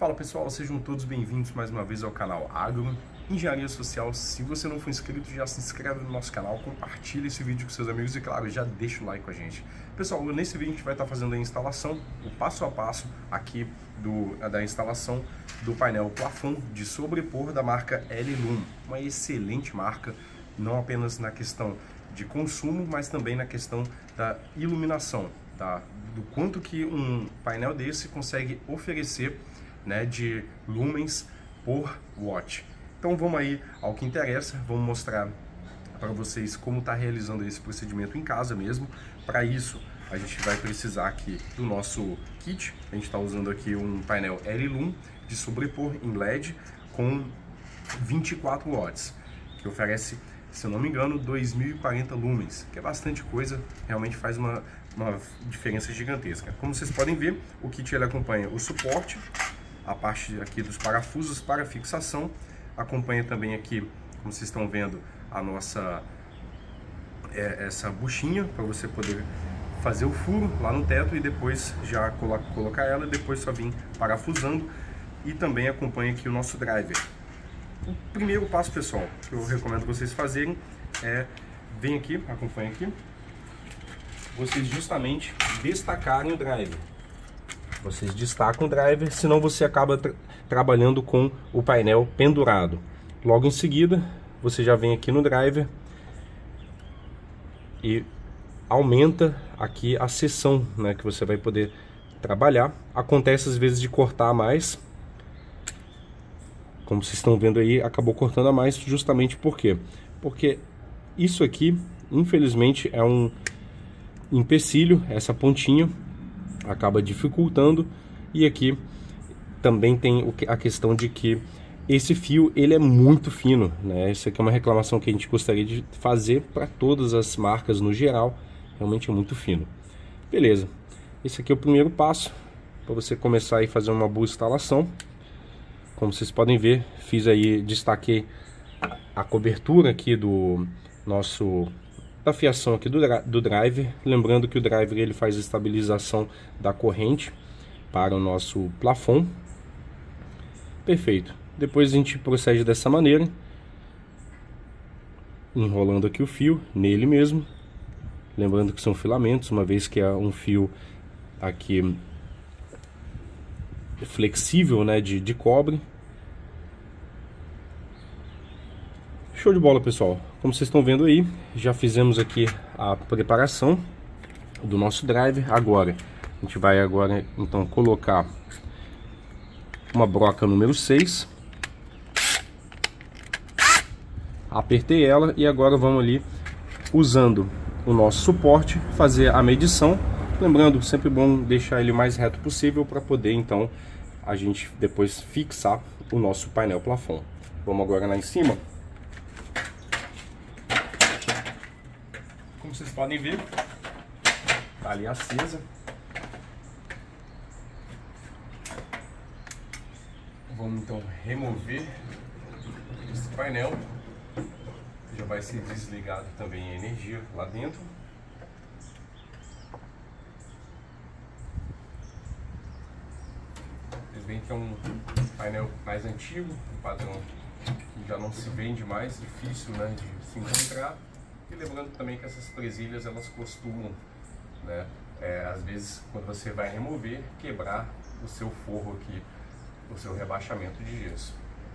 Fala pessoal, sejam todos bem-vindos mais uma vez ao canal Agro Engenharia Social. Se você não for inscrito, já se inscreve no nosso canal, compartilha esse vídeo com seus amigos e claro, já deixa o like com a gente. Pessoal, nesse vídeo a gente vai estar fazendo a instalação, o passo a passo aqui da instalação do painel plafond de sobrepor da marca L-Lum, uma excelente marca, não apenas na questão de consumo, mas também na questão da iluminação, do quanto que um painel desse consegue oferecer, né, de lumens por watt. Então vamos aí ao que interessa, vamos mostrar para vocês como está realizando esse procedimento em casa mesmo. Para isso a gente vai precisar aqui do nosso kit. A gente está usando aqui um painel L-Lum de sobrepor em LED com 24 watts, que oferece, se eu não me engano, 2040 lumens, que é bastante coisa, realmente faz uma diferença gigantesca. Como vocês podem ver, o kit ele acompanha o suporte, a parte aqui dos parafusos para fixação, acompanha também aqui, como vocês estão vendo, a nossa essa buchinha para você poder fazer o furo lá no teto e depois já colocar ela e depois só vir parafusando, e também acompanha aqui o nosso driver. O primeiro passo, pessoal, que eu recomendo vocês fazerem é, vem aqui, acompanha aqui, vocês justamente destacarem o driver. Vocês destacam o driver, senão você acaba trabalhando com o painel pendurado. Logo em seguida, você já vem aqui no driver e aumenta aqui a seção, né, que você vai poder trabalhar. Acontece às vezes de cortar a mais. Como vocês estão vendo aí, acabou cortando a mais justamente por quê? Porque isso aqui, infelizmente, é um empecilho, essa pontinha acaba dificultando, e aqui também tem a questão de que esse fio ele é muito fino, né? Isso aqui é uma reclamação que a gente gostaria de fazer para todas as marcas no geral, realmente é muito fino. Beleza, esse aqui é o primeiro passo para você começar a fazer uma boa instalação. Como vocês podem ver, destaquei a cobertura aqui da fiação aqui do driver, lembrando que o driver ele faz a estabilização da corrente para o nosso plafond. Perfeito. Depois a gente procede dessa maneira, enrolando aqui o fio nele mesmo, lembrando que são filamentos, uma vez que é um fio aqui flexível, né, de cobre. Show de bola, pessoal. Como vocês estão vendo aí, já fizemos aqui a preparação do nosso driver. Agora, a gente vai então colocar uma broca número 6. Apertei ela e agora vamos ali, usando o nosso suporte, fazer a medição. Lembrando, sempre bom deixar ele o mais reto possível para poder então a gente depois fixar o nosso painel plafond. Vamos agora lá em cima. Como vocês podem ver, tá ali acesa. Vamos então remover esse painel. Já vai ser desligado também a energia lá dentro. Vocês veem que é um painel mais antigo, um padrão que já não se vende mais, difícil, né, de se encontrar. E lembrando também que essas presilhas elas costumam, né, às vezes quando você vai remover, quebrar o seu forro aqui, o seu rebaixamento de gesso.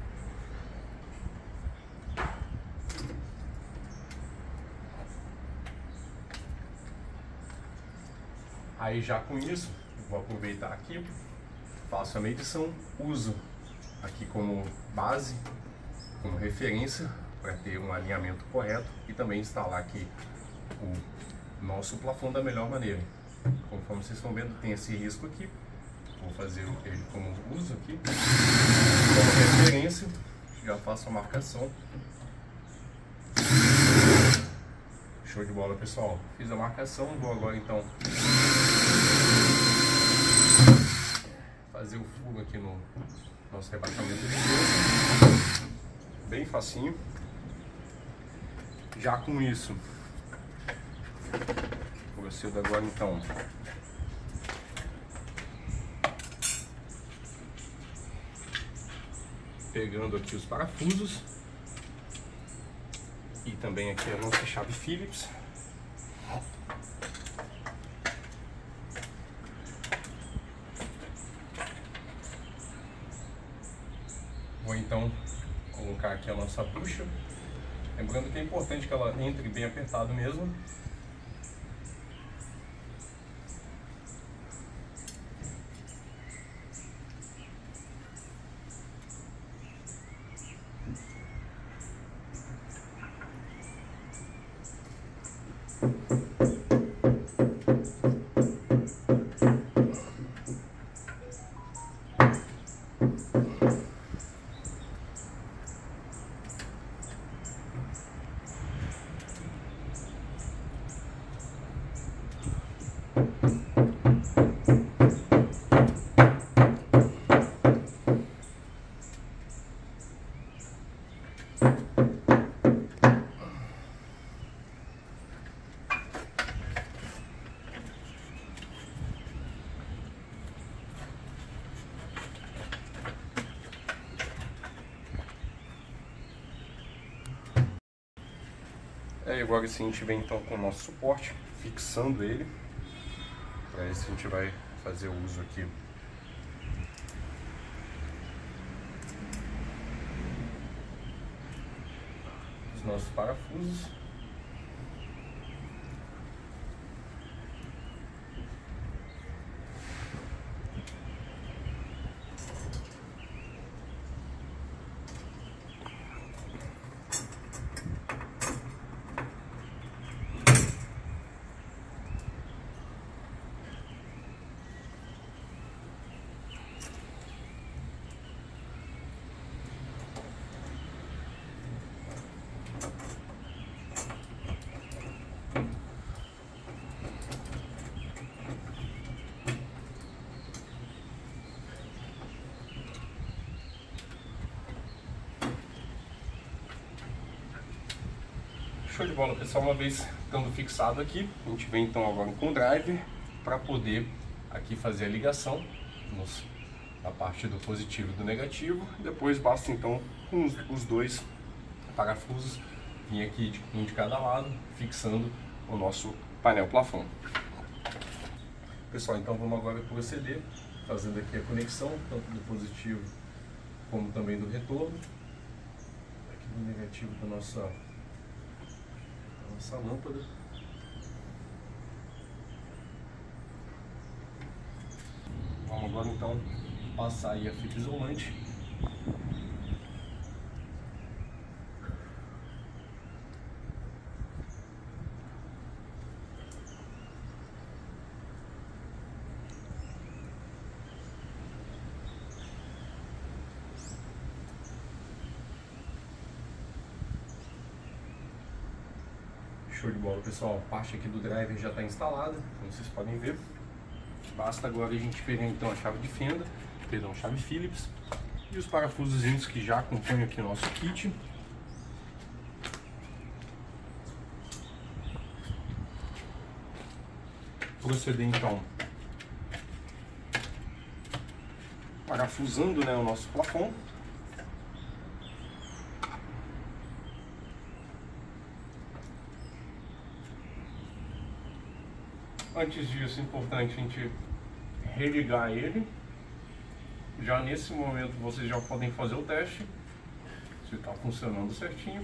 Aí já com isso, vou aproveitar aqui, faço a medição, uso aqui como base, como referência, para ter um alinhamento correto e também instalar aqui o nosso plafond da melhor maneira. Conforme vocês estão vendo, tem esse risco aqui, vou fazer ele como uso aqui, como referência, já faço a marcação. Show de bola, pessoal, fiz a marcação, vou agora então fazer o furo aqui no nosso rebaixamento de gesso, bem facinho. Já com isso, procedo agora então pegando aqui os parafusos e também aqui a nossa chave Phillips. Vou então colocar aqui a nossa bucha, lembrando que é importante que ela entre bem apertado mesmo. Agora sim a gente vem então com o nosso suporte, fixando ele. Para isso a gente vai fazer o uso aqui dos nossos parafusos. Show de bola, pessoal. Uma vez estando fixado aqui, a gente vem então agora com o driver para poder aqui fazer a ligação na parte do positivo e do negativo. Depois basta então com os dois parafusos vir aqui um de cada lado, fixando o nosso painel plafond. Pessoal, então vamos agora proceder fazendo aqui a conexão tanto do positivo como também do retorno, aqui do negativo da nossa lâmpada. Vamos agora então passar aí a fita isolante. Show de bola, pessoal. A parte aqui do driver já está instalada, como vocês podem ver. Basta agora a gente pegar então a chave de fenda, chave Phillips e os parafusozinhos que já acompanham aqui o nosso kit. Proceder então parafusando, né, o nosso plafond. Antes disso, é importante a gente religar ele. Já nesse momento vocês já podem fazer o teste se está funcionando certinho.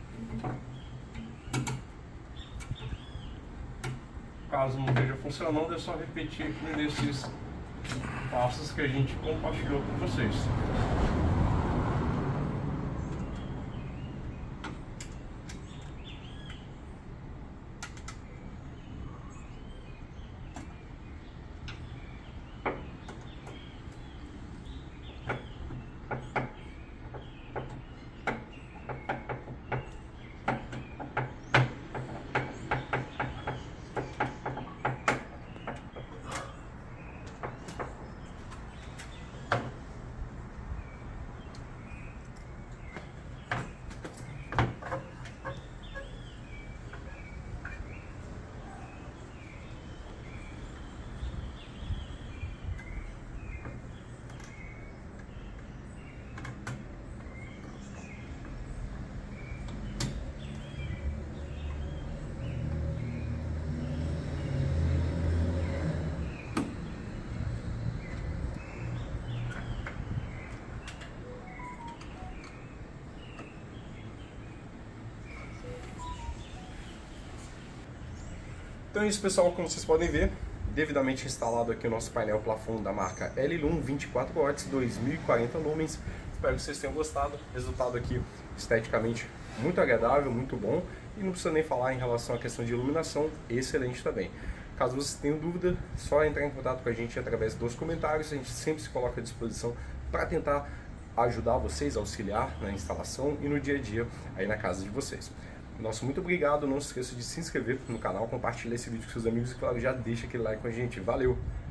Caso não esteja funcionando, é só repetir aqui nesses passos que a gente compartilhou com vocês. Então é isso, pessoal, como vocês podem ver, devidamente instalado aqui o nosso painel plafond da marca L1, 24 watts, 2040 lumens. Espero que vocês tenham gostado. Resultado aqui esteticamente muito agradável, muito bom. E não precisa nem falar em relação à questão de iluminação, excelente também. Caso vocês tenham dúvida, só entrar em contato com a gente através dos comentários. A gente sempre se coloca à disposição para tentar ajudar vocês, auxiliar na instalação e no dia a dia aí na casa de vocês. Nosso muito obrigado, não se esqueça de se inscrever no canal, compartilhar esse vídeo com seus amigos e claro, já deixa aquele like com a gente. Valeu!